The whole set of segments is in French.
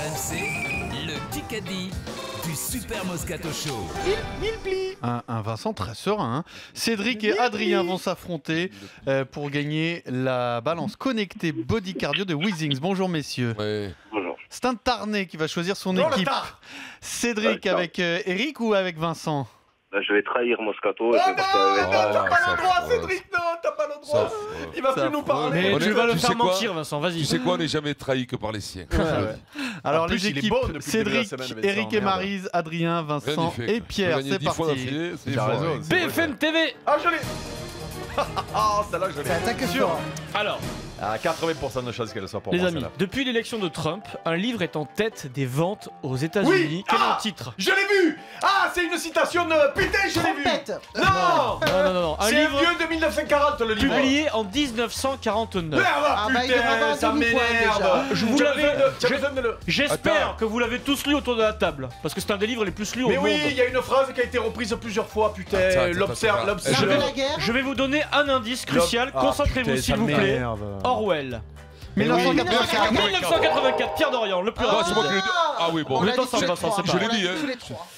RMC, le Kikadi du Super Moscato Show. Un Vincent très serein. Cédric et Adrien vont s'affronter pour gagner la balance connectée Body Cardio de Weezings. Bonjour messieurs. Ouais. Bonjour. C'est un Tarnais qui va choisir son équipe. Cédric avec Eric ou avec Vincent? Je vais trahir Moscato. Et je vais partir avec t'as pas le droit, Cédric, non, t'as pas le droit. Il va plus nous parler. Mais Tu vas le tu faire sais quoi mentir, Vincent, vas-y. Tu sais quoi, on n'est jamais trahi que par les siens. Alors En plus, les il est équipes, bon depuis le début de la Cédric, semaine, Vincent, Eric et merde. Maryse, Adrien, Vincent et Pierre. C'est parti. C'est raison. BFM TV. Ah, je l'ai. Ah, celle-là, je l'ai. Ça attaque fort. Alors, À 80% de chances qu'elle soit pour les moi, amis, celle-là. depuis l'élection de Trump, un livre est en tête des ventes aux États-Unis. Oui. Quel est Ah le titre? Je l'ai vu. Ah, c'est une citation de... Putain, je l'ai vu. Trompette. Non. Non. Un C'est un livre vieux de 1940, le livre. publié en 1949. Merde, Ah, bah, il devrait avoir putain, un ça demi-point, m'énerve. déjà. Je vous Tu as l'avais- besoin de le... J'espère Attends. que vous l'avez tous lu autour de la table, parce que c'est un des livres les plus lus Mais au oui, monde. il y a une phrase qui a été reprise plusieurs fois, putain. Attends. L'observe. Je vais- la guerre. Je vais vous donner un indice crucial, Ah, concentrez-vous putain, s'il ça vous plaît. m'énerve. Orwell. 1984. 1984, Pierre Dorian, le plus Ah, c'est rapide. moi qui l'ai dit. Ah oui, bon. On Vous l'a êtes dit ensemble, tous les Vincent, trois. c'est Je pas l'ai On l'a dit, dit hein. tous les trois.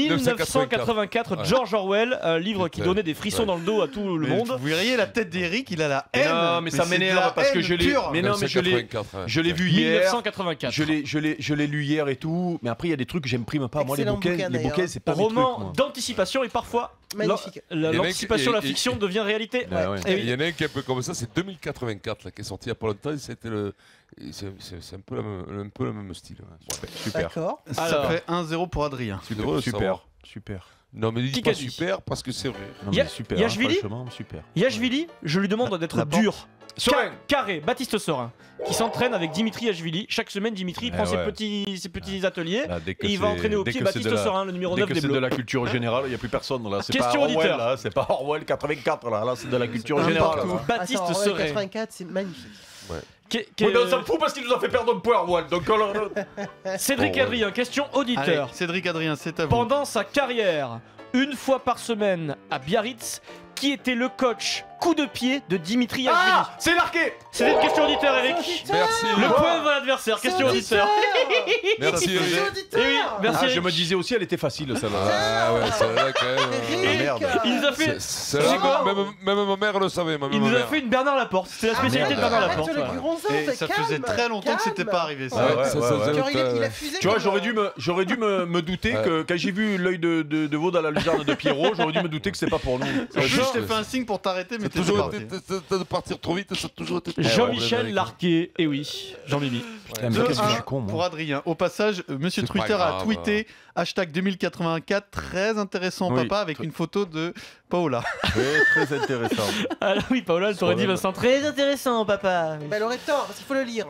1984, Ouais. George Orwell, un livre qui Putain. donnait des frissons dans le dos à tout le Mais monde. Vous verriez la tête d'Eric, il a la haine. Non, mais ça c'est de m'énerve la parce que haine je l'ai. pure. Mais non, mais je l'ai vu hier. 1984. Je l'ai lu hier et tout, mais après il y a des trucs que j'imprime pas. Moi les Excellent bouquins, bouquin, les d'ailleurs. bouquins c'est pas mes trucs, Roman moi. d'anticipation et parfois Magnifique. l'anticipation, la et- fiction devient réalité. Ouais, ouais. Et Il y en a un qui est un peu comme ça, c'est 2084 là, qui est sorti il y a pas longtemps. C'était le. C'est un peu le même style. Ouais. Super. D'accord. Ça Alors. fait 1-0 pour Adrien. Tu devrais le savoir. Super. Non, mais dis Qui pas qu'a dit super parce que c'est vrai. Non, Ya- mais super. Yashvili franchement, super. Yashvili, je lui demande d'être la porte. dur. Sorin. Carré, Baptiste Sorin, qui s'entraîne avec Dimitri Yashvili. Chaque semaine, Dimitri prend Eh ouais. ses petits ateliers Là, dès que et il va c'est- entraîner au dès pied que c'est Baptiste de la- Sorin, le numéro Dès 9 que des c'est de Bleus. la culture générale, il n'y a plus personne là. C'est pas Question Orwell auditeur. là, c'est pas Orwell 84 là, c'est de la culture Un générale. partout. là. Baptiste Attends, Sorin. 84, c'est magnifique. Oui, mais on s'en fout parce qu'il nous a fait perdre un point Orwell. Donc Cédric Bon, ouais. Adrien, question Allez, auditeur. Cédric, Adrien, c'est à vous. Pendant sa carrière, une fois par semaine à Biarritz, qui était le coach coup de pied de Dimitri Yashvili? Ah, c'est larqué. C'était une question auditeur, Eric. Merci. Le point va l'adversaire, question auditeur. Merci. Ça Eric. Eh oui, merci Ah, je Eric. me disais aussi, elle était facile celle-là. Ah ouais, c'est vrai quand même. Eric, merde. Il nous a fait, C'est Tu sais quoi même ma mère le savait. Même il ma nous a mère. fait une Bernard Laporte. C'était la spécialité de merde. Bernard Arrête Laporte. le voilà. Guronzin, Et ça faisait très longtemps que c'était pas arrivé ça. Ouais, ouais, Ça, ouais, ça, ouais. ça, Genre, il a ça, fusé. Tu vois, comme j'aurais dû me douter Ouais. que quand j'ai vu l'œil de veau dans la luzerne de Pierrot, j'aurais dû me douter que c'est pas pour nous. En plus, je t'ai fait un signe pour t'arrêter, mais Ça a t'es toujours parti. été de partir trop vite, ça a toujours été. Jean-Michel Larquet, et oui, Jean-Mimi. Mais Deux, qu'est-ce que je un suis con, pour moi. Adrien. Au passage, Monsieur C'est pas Twitter a grave. tweeté hashtag 2084, très intéressant Oui. papa, avec une photo de Paola. Très intéressant. Ah là, oui, Paola, elle t'aurait dit Vincent. Très intéressant, papa. Bah, elle aurait tort, parce qu'il faut le lire.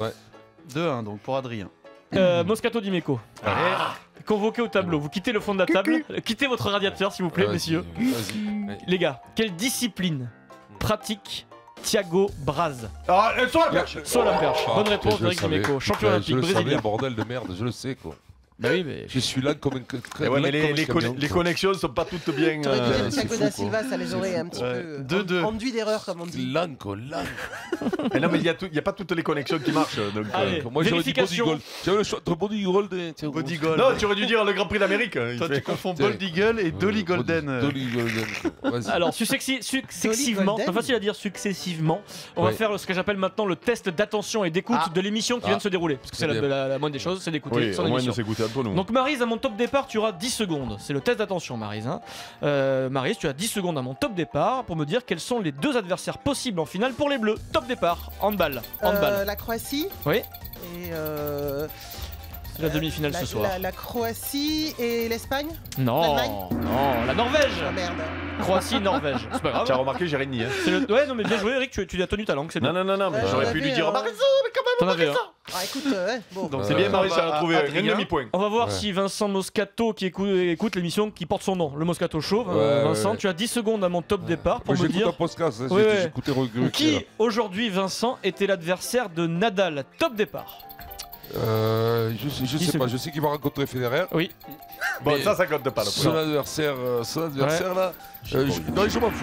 2-1 donc pour Adrien. Moscato Dimeco. Convoqué au tableau. Vous quittez le fond de la table. Quittez votre radiateur, s'il vous plaît, messieurs. Vas-y. Les gars, quelle discipline pratique Thiago Braz? Ah, elles sont à la perche. Sur la perche. Ah, Bonne réponse je le d'Eric savais. Dimeco. Champion Je olympique le savais, brésilien. bordel de merde, je le sais quoi. Bah oui, mais. Je suis là comme un. Eh ouais, mais les camion, les quoi. connexions sont pas toutes bien. T'aurais dû dire c'est Thiago fou, da quoi. Silva, ça les aurait un petit Ouais. peu 2-2. enduit d'erreur, comme on dit. Lent quoi, lent. Mais non, mais il y a pas toutes les connexions qui marchent. Donc, Allez. Moi j'aurais dit Vérification. Body Gold. J'avais le choix entre Body Gold et. tiens, Body gros. Gold. Non, tu aurais dû dire le Grand Prix d'Amérique. Toi, tu confonds Tiens. Bold Eagle et Dolly Golden. Dolly Golden. Vas-y. Alors, successivement, Golden. c'est facile à dire successivement, on va Ouais. faire ce que j'appelle maintenant le test d'attention et d'écoute Ah. de l'émission qui vient de se dérouler. Parce que c'est Très bien. la moindre des choses, c'est d'écouter Oui, son au moins, émission. nous s'écouter entre nous. Donc Maryse, à mon top départ, tu auras 10 secondes. C'est le test d'attention, Maryse. Hein. Maryse, tu as 10 secondes à mon top départ pour me dire quels sont les deux adversaires possibles en finale pour les Bleus. Top départ, handball. Handball. La Croatie. Oui. Et C'est la demi-finale ce soir. La Croatie et l'Espagne. Non, l'Allemagne. non, la Norvège. Oh merde. Croatie, Norvège. C'est pas grave. Tu as remarqué, j'ai rien dit. Hein. C'est le- Ouais, non, mais bien joué, Eric, tu as tenu ta langue, c'est bien. Non, mais Ouais, j'aurais on pu avait, lui dire. Marie, T'en avais un. Ah écoute, ouais, bon. Donc c'est bien, Marie, ça a trouvé un Adrien. demi-point. On va voir Ouais. si Vincent Moscato, qui écoute l'émission qui porte son nom, le Moscato Show. Ouais, Vincent, ouais. tu as 10 secondes à mon top départ pour Moi me j'écoute un dire podcast, Ouais, ouais. j'ai écouté Regret. qui, aujourd'hui, Vincent, était l'adversaire de Nadal. Top départ. Je sais 10 pas, secondes. je sais qu'il va rencontrer Federer. Oui. Bon, Mais- ça compte pas. Son adversaire, là, non, je m'en fous.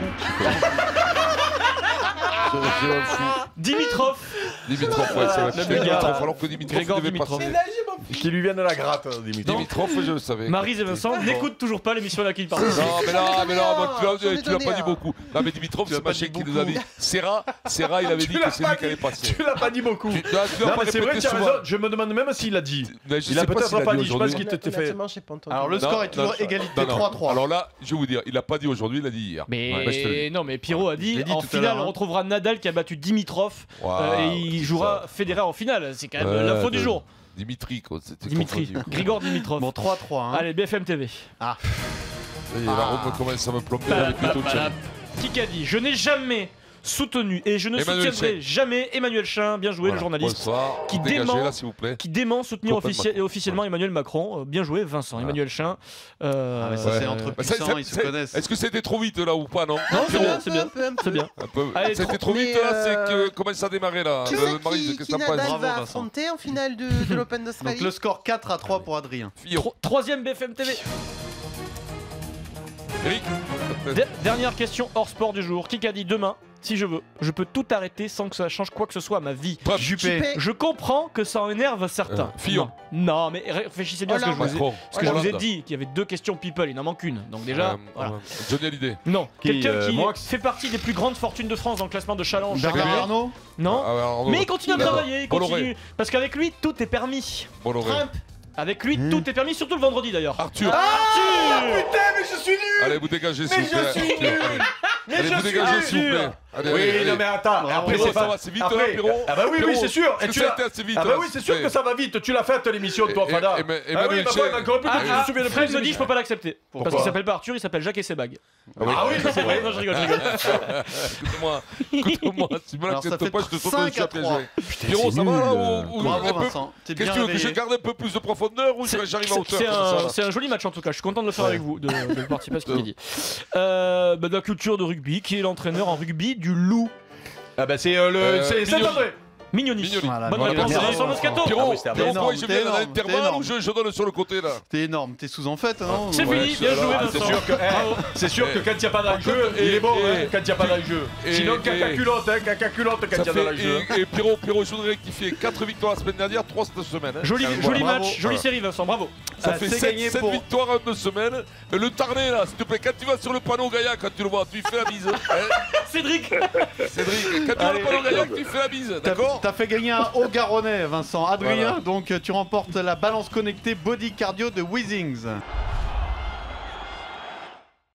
Je m'en fous. Dimitrov. Dimitrov, ouais, ça va Le être Bulgare. Dimitrov, alors que Dimitrov Grégor devait Dimitrov. passer. là, j'ai mon Qui lui vienne à la gratte, Dimitrov. Dimitrov, je le savais. Maryse et Vincent n'écoutent toujours pas l'émission à laquelle ils participent. Non, mais J'en ai tu l'as donné pas dit un. beaucoup. Non, mais Dimitrov, Tu l'as c'est pas machin dit qui nous a dit. Serra, il avait dit que c'est lui qui allait passer. Tu l'as pas dit beaucoup. Tu l'as Non, pas mais c'est vrai, répété tu as souvent. raison. Je me demande même s'il l'a dit. Mais je Il a sais pas peut-être s'il pas a dit. dit Je pense aujourd'hui. qu'il t'était fait. Honnêtement, j'ai pas entendu. Alors le Non, score est toujours non, égalité non, non. 3-3. Alors là, je vais vous dire, il a pas dit aujourd'hui, il a dit hier. Mais Ouais, je te le dis. non, mais Pierrot a Je dit l'ai dit en tout à finale l'heure, on hein. retrouvera Nadal qui a battu Dimitrov Waouh, et il c'est jouera ça. Federer en finale. C'est quand même Ouais, l'info du de- jour. Dimitri, quoi. C'était Dimitri, confondu, quoi. Grigor Dimitrov. Bon 3-3. Hein. Allez, BFM TV. Et la robe commence à me plomber Bah, avec plutôt bah, Qui a dit je n'ai jamais soutenu et je ne Emmanuel soutiendrai Chin. jamais Emmanuel Chin, bien joué le journaliste, Bonsoir. qui Dégagez dément- là, s'il vous plaît. qui dément soutenir Copain de Macron. officiellement Emmanuel Macron. Bien joué Vincent, Voilà. Emmanuel Chin. Ah, mais ça c'est Ouais. entre Bah, ça, puissants, ils se connaissent. Est-ce que c'était trop vite là ou pas, non Non, c'est bien, Un c'est peu, bien. un peu, un peu. C'est bien. Un peu. Allez, C'était trop mais, vite là, c'est que comment ça a démarré là Tu sais Maryse, qui qu'est-ce que t'en Nadal penses Bravo, va Vincent. affronter en finale de l'Open Donc d'Australie? le score 4-3 pour Adrien. Fillon. Troisième BFM TV. Eric Dernière question hors sport du jour. Qui a dit demain, si je veux, je peux tout arrêter sans que ça change quoi que ce soit à ma vie. Trump. Juppé. Juppé. Je comprends que ça en énerve certains. Fillon. Non, mais réfléchissez bien à ce que je vous ai, Macron. ce que je vous ai Hollande. dit, qu'il y avait 2 questions people, il en manque une. Donc déjà, voilà. Johnny Hallyday. Non, Qui, quelqu'un qui Moix fait partie des plus grandes fortunes de France dans le classement de challenge. chaque Bernard année. Arnault. Non. Ah, Arnaud. Mais il continue à D'accord. travailler, il Bolloré. continue. Parce qu'avec lui, tout est permis. Bolloré. Trump, avec lui, tout est permis, surtout le vendredi d'ailleurs. Arthur. Arthur Putain, mais je suis nul. Allez, vous dégagez s'il Mais vous plaît. je suis Arthur, nul. allez. Mais Allez, je vous suis dégagez s'il vous nul. plaît. Allez, Oui, allez, non allez. mais attends, Bravo, après Pierrot, c'est ça pas... va, c'est vite, Après- hein, Pierrot. Ah bah oui, Pierrot, oui, c'est sûr. est-ce Et que tu ça a l'as- été assez vite, Ah bah là oui, c'est sûr que ça va vite. Tu l'as fait l'émission, toi, Et- Fada. et- et- Ah oui, Emmanuel bah Chin. ouais, encore plus, Ah, je me souviens de Fred plus. me dit je peux pas l'accepter. Parce Pourquoi qu'il s'appelle pas Arthur, il s'appelle Jacques et ses bagues. Ah oui, ça c'est vrai. Non, je rigole, je rigole. Écoute-moi, écoute-moi, si me Alors, ça l'acceptes fait pas, je te saute 5 dessus à après 3. jouer. Pierrot, ça va là ou Bravo un peu- Vincent. T'es Qu'est-ce bien que tu veux que je réveillé. garde un peu plus de profondeur ou j'arrive à hauteur C'est comme ça, là c'est un joli match en tout cas, je suis content de le faire Ouais. avec vous, de participer à ce qu'il dit. De la culture de rugby, qui est l'entraîneur en rugby du Loup. Ah bah c'est Mignoni. Saint-André. Mignoni. Mignoni. Voilà, Bonne Mignoni. réponse de Bravo, Vincent Vincent. Moscato. Pierrot, oui, c'était Pierrot, énorme, quoi, je c'était viens à énorme, l'intervalle c'était ou je donne sur le côté là T'es énorme, t'es sous en fait, non C'est Ouais, fini, bien c'est joué là, C'est Vincent. sûr que, c'est sûr que quand il n'y a pas dans le jeu, Et- il est bon, et- hein, quand il n'y a pas dans le jeu. et- Sinon, et- caca culotte, hein, caca culotte quand il y Ça a dans le jeu. fait, et Pierrot, je voudrais rectifier 4 victoires la semaine dernière, 3 cette semaine. hein. Joli Bravo. match, jolie Voilà. série Vincent, bravo. Ça Ah, fait c'est 7 gagné pour- victoires en 2 semaines. Le Tarnet là, s'il te plaît, quand tu vas sur le panneau Gaillac, quand tu le vois, tu lui fais la bise. Hein, Cédric. Cédric, quand tu vois le panneau Gaillac, tu lui fais la bise, d'accord T'as fait gagner un Haut-Garonnais, Vincent. Adrien, Voilà. donc tu remportes la balance connectée Body Cardio de Weezings.